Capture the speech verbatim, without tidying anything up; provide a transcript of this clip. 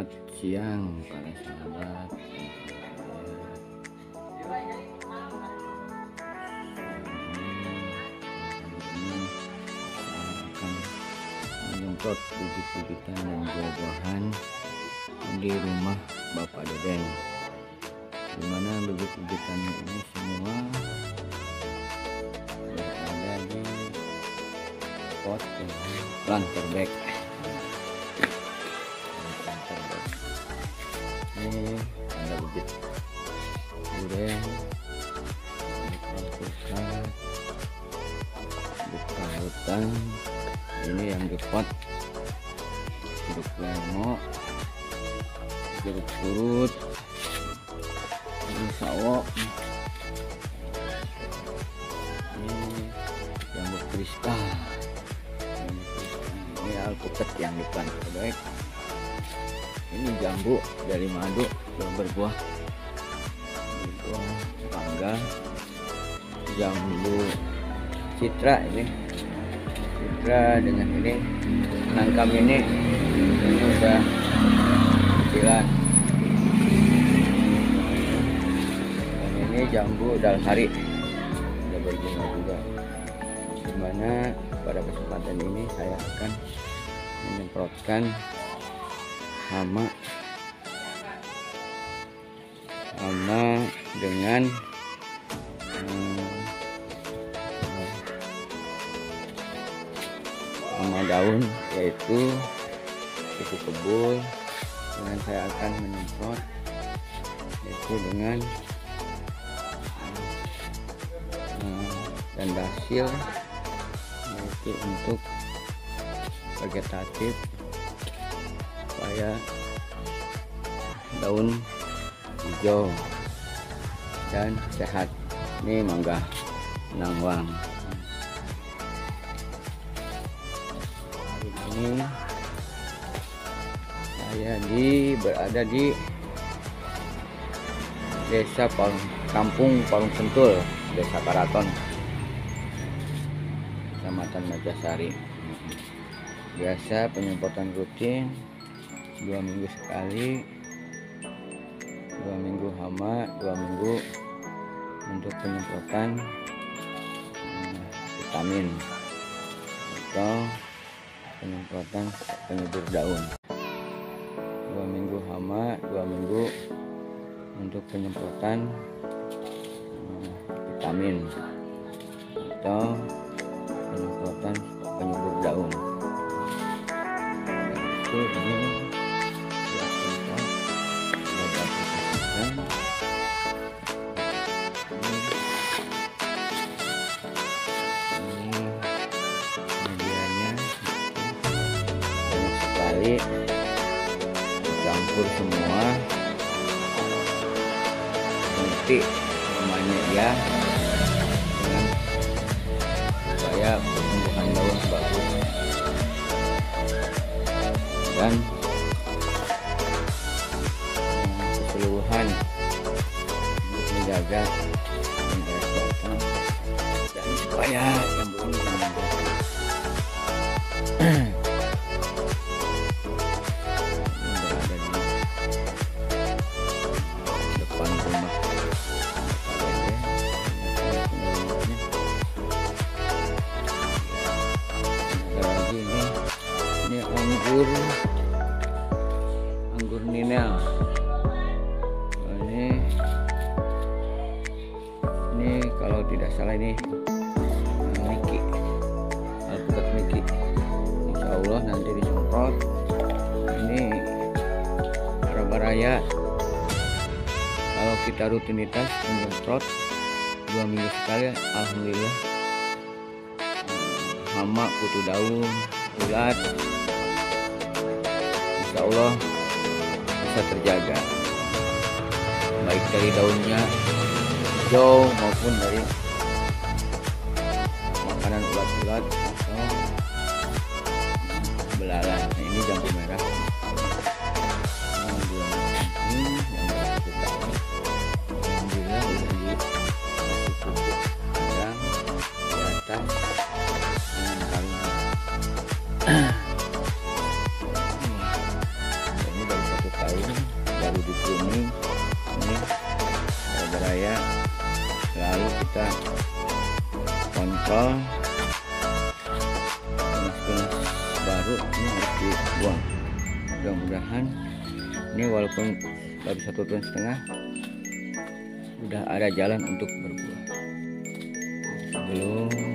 Selamat siang para sahabat. Akan menyemprot bibit-bibitan dan buah-buahan di rumah Bapak Deden, dimana bibit-bibitannya ini semua berada di pot planter bag. Ini ada bibit durian, bibit alpukat, bibit rambutan. Ini yang di pot jeruk lemo, jeruk purut, ini sawo, ini jambu kristal, ini alpukat yang di planter bag. Ini jambu dari madu berbuah, berbuah mangga, jambu citra. Ini citra dengan ini nangkam ini ini udah kecilan. Dan ini jambu dalhari udah berbunga juga. Dimana pada kesempatan ini saya akan menyemprotkan hama hama dengan hmm, hama daun, yaitu kuku kebul. Dengan saya akan menyemprot yaitu dengan hmm, dan dasil, yaitu untuk vegetatif supaya daun hijau dan sehat. Ini mangga nangwang. Hari ini saya di berada di desa Palung, kampung Palung Sentul, desa Karaton, kecamatan Majasari. Biasa penyemprotan rutin dua minggu sekali, dua minggu hama, dua minggu untuk penyemprotan hmm, vitamin atau penyemprotan penyubur daun. Dua minggu hama, dua minggu untuk penyemprotan hmm, vitamin atau penyemprotan penyubur daun. Ini medianya banyak sekali, campur semua, nanti namanya ya, dengan supaya pertumbuhan daun bagus dan keseluruhan untuk menjaga kesehatan dan supaya jambu ini berada di depan rumah. Ada lagi ini, ini anggur anggur ninel. Ini ini kalau tidak salah ini Miki, alpukat Miki. Insya Allah nanti disemprot. Ini raya kalau kita rutinitas menyemprot dua minggu sekali, alhamdulillah hama, kutu daun, ulat, insya Allah bisa terjaga, baik dari daunnya hijau maupun dari makanan ulat-ulat atau belalang. Nah, ini jambu merah. Ini yang satu tahun. Alhamdulillah udah di pupuk yang di atas dengan karung. Ini baru satu tahun. tangkal tunas-tunas baru ini harus dibuang. Mudah-mudahan ini walaupun baru satu tahun setengah udah ada jalan untuk berbuah. Sebelum